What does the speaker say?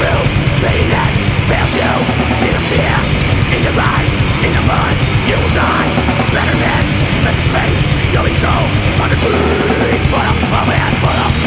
through pain that fails you. See the fear in your eyes, in the mud, you will die. Better men, better space, you'll be so under tree. Put up a man, put up